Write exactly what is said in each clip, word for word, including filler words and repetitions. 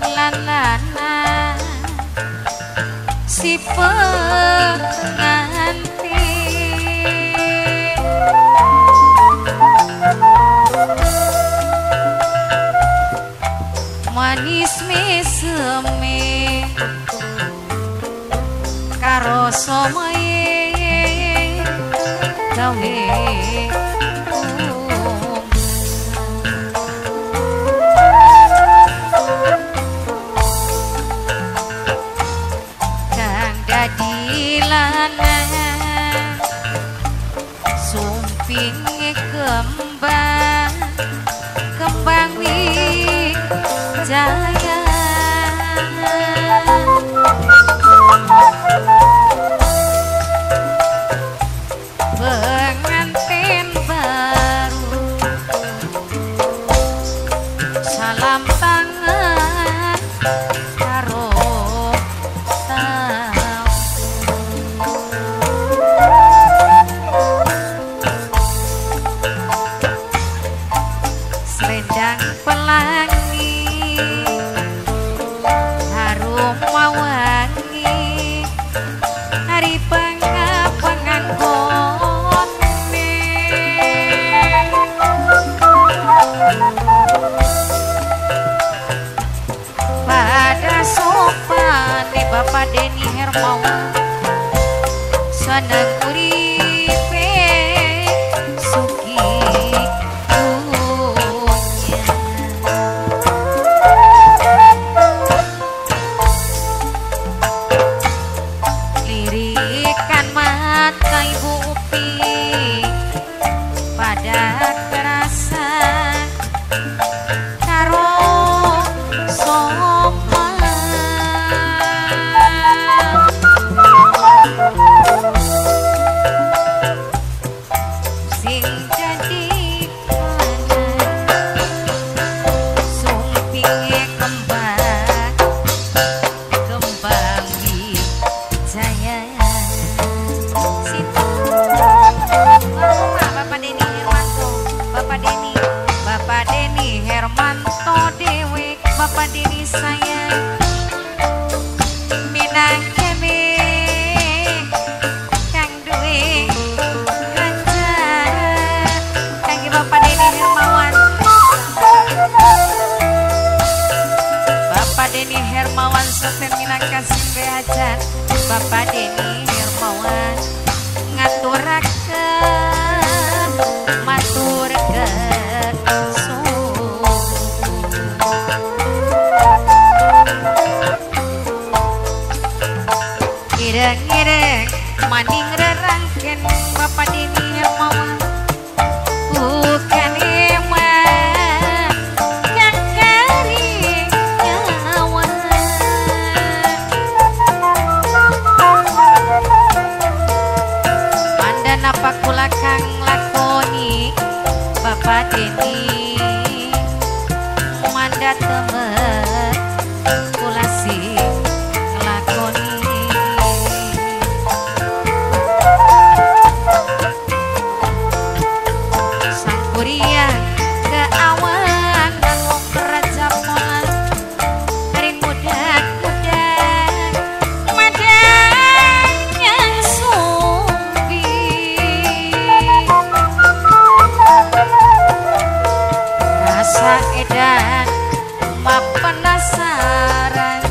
lanana si pengantin manis meseme karo somae gawe kang dadi lanang sumping kembang kembang wijaya pengantin baru salam tangan karo tamu selendang pelangi harum mawangi hari pengapangan kone pada sopan nih Bapak Denny Hermawan seneng uripe suki lirikan mata Ibu Upi pada kerasa karo sopan sing jadi sumpinge kembang kembang wijaya situ Bapak Denny Hermanto Bapak Denny Bapak Denny Hermanto dewe Bapak Denny sayang minang kene kang duwe kanca kangge Bapak Denny Hermawan Bapak Denny Hermawan soten minang kasih beajan Bapak Denny Hermawan ngaturaken maturkeun suwun ireng-ireng maning rerangken Bapak Denny Hermawan bukan emang yang kari nyawa pandan apa kula kang lakoni Bapak Denny manda temen kula sing nglakoni sang kuria ke awan ngomong raja molan hari muda-muda madangnya sumbi rasa edan ma penasaran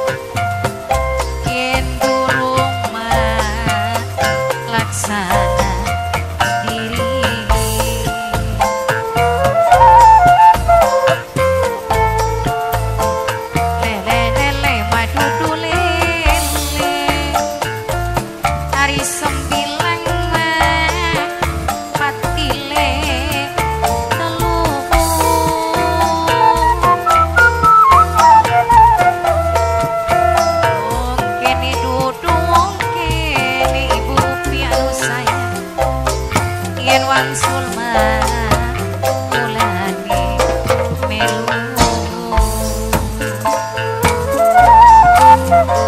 yen durung mah laksana diri lele lele madu dulele hari sembilan mah patile telu kene dudung kene Ibu pianu sayang yen wangsul mah kulane melu